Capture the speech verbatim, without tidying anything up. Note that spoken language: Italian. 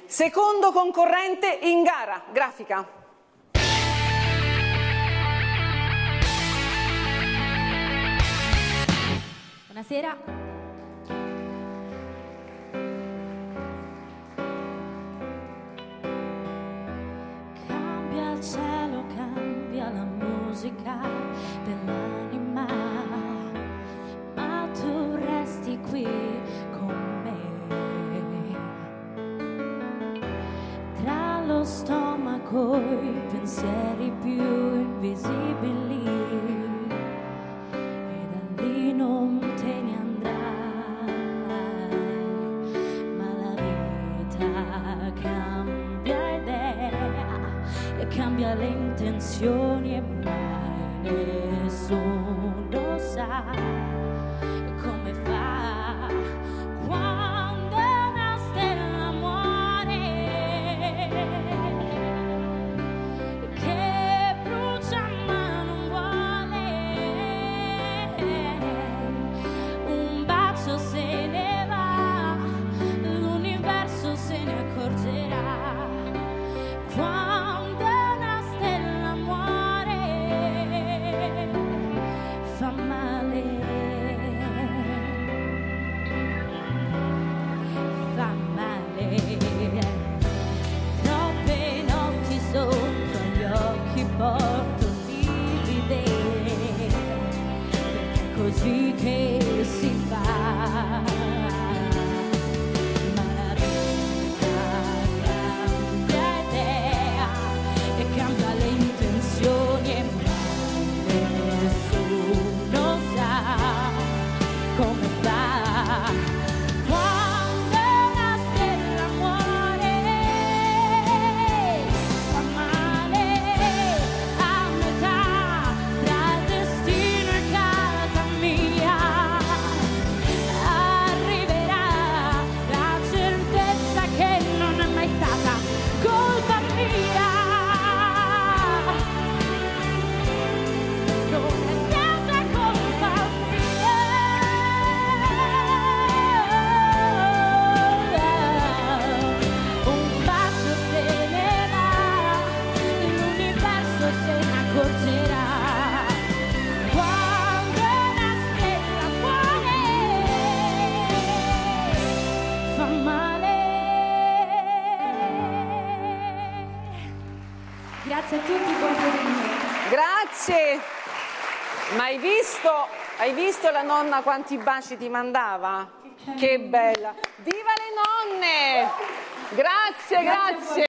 Secondo concorrente in gara, grafica. Buonasera. Cambia il cielo, cambia la musica dell'anima, ma tu resti qui con me. Tra lo stomaco e i pensieri più invisibili, e da lì non te ne andrai, ma la vita cambia idea e cambia le intenzioni, e mai nessuno sa come fa quando una stella muore, che brucia ma non vuole. Un bacio se ne va, l'universo se ne accorgerà quando una stella muore. Fa male, fa male. Troppe notti sotto gli occhi porto livide, perché è così che si fa. Ma la vita cambia idea e cambia le intenzioni, e mai nessuno sa come fa quando una stella muore. Fa male a metà tra il destino e casa mia. Arriverà la certezza che non è mai stata colpa mia. Non è stata colpa mia. Un bacio se ne va, l'universo se ne accorgerà quando una stella muore. Fa male. Grazie a tutti, buon proseguimento. Grazie. Ma hai visto, hai visto la nonna quanti baci ti mandava? Che bella. Viva le nonne! Grazie, grazie.